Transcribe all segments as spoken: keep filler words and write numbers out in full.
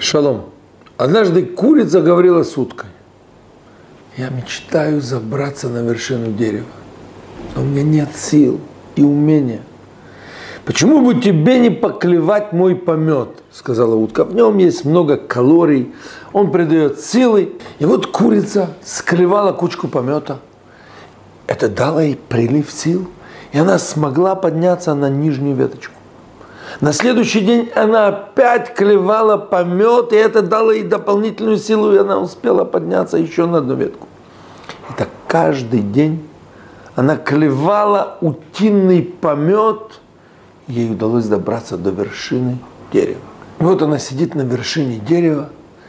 Шалом. Однажды курица говорила с уткой: я мечтаю забраться на вершину дерева, но у меня нет сил и умения. Почему бы тебе не поклевать мой помет, сказала утка. В нем есть много калорий, он придает силы. И вот курица склевала кучку помета. Это дало ей прилив сил, и она смогла подняться на нижнюю веточку. На следующий день она опять клевала помет, и это дало ей дополнительную силу, и она успела подняться еще на одну ветку. И так каждый день она клевала утиный помет, ей удалось добраться до вершины дерева. Вот она сидит на вершине дерева,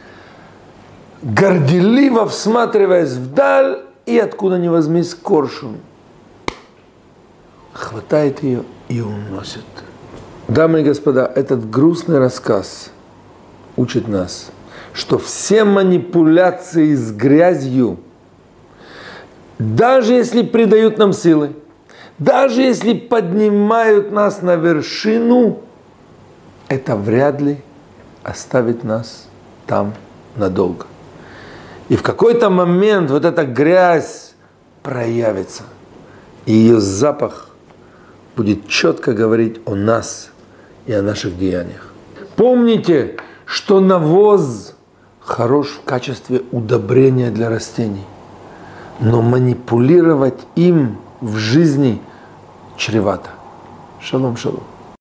горделиво всматриваясь вдаль, и откуда ни возьмись коршун хватает ее и уносит. Дамы и господа, этот грустный рассказ учит нас, что все манипуляции с грязью, даже если придают нам силы, даже если поднимают нас на вершину, это вряд ли оставит нас там надолго. И в какой-то момент вот эта грязь проявится, и ее запах будет четко говорить о нас и о наших деяниях. Помните, что навоз хорош в качестве удобрения для растений, но манипулировать им в жизни чревато. Шалом, шалом.